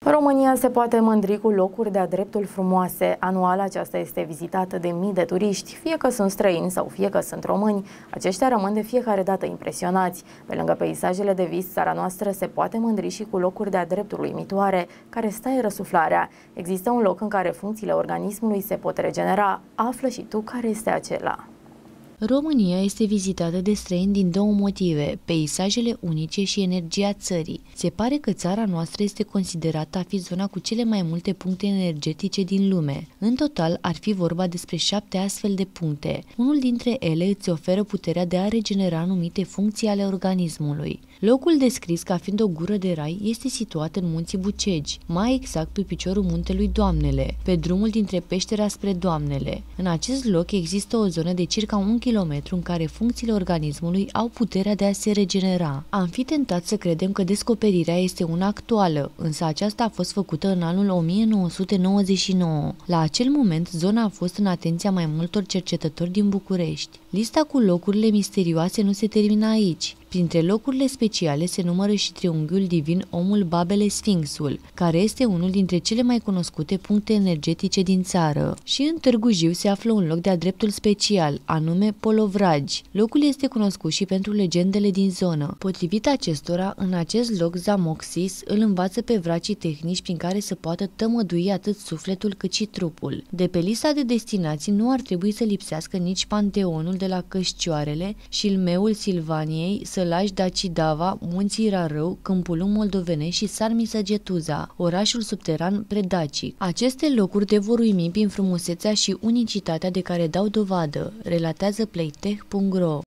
România se poate mândri cu locuri de-a dreptul frumoase. Anual aceasta este vizitată de mii de turiști, fie că sunt străini sau fie că sunt români. Aceștia rămân de fiecare dată impresionați. Pe lângă peisajele de vis, țara noastră se poate mândri și cu locuri de-a dreptul uimitoare, care stai răsuflarea. Există un loc în care funcțiile organismului se pot regenera. Află și tu care este acela. România este vizitată de străini din două motive, peisajele unice și energia țării. Se pare că țara noastră este considerată a fi zona cu cele mai multe puncte energetice din lume. În total ar fi vorba despre 7 astfel de puncte. Unul dintre ele îți oferă puterea de a regenera anumite funcții ale organismului. Locul descris ca fiind o gură de rai este situat în Munții Bucegi, mai exact pe piciorul muntelui Doamnele, pe drumul dintre Peștera spre Doamnele. În acest loc există o zonă de circa 1 kilometru în care funcțiile organismului au puterea de a se regenera. Am fi tentat să credem că descoperirea este una actuală, însă aceasta a fost făcută în anul 1999. La acel moment, zona a fost în atenția mai multor cercetători din București. Lista cu locurile misterioase nu se termină aici. Printre locurile speciale se numără și triunghiul divin Omul Babele Sfinxul, care este unul dintre cele mai cunoscute puncte energetice din țară. Și în Târgu Jiu se află un loc de-a dreptul special, anume Polovragi. Locul este cunoscut și pentru legendele din zonă. Potrivit acestora, în acest loc Zamoxis îl învață pe vracii tehnici prin care să poată tămădui atât sufletul cât și trupul. De pe lista de destinații nu ar trebui să lipsească nici Panteonul de la Cășcioarele, Șilmeul Silvaniei, Sălaș Dacidava, Munții Rarău, Câmpul Moldovenești și Sarmi Săgetuza, orașul subteran Predacic. Aceste locuri te vor uimi prin frumusețea și unicitatea de care dau dovadă, relatează playtech.ro.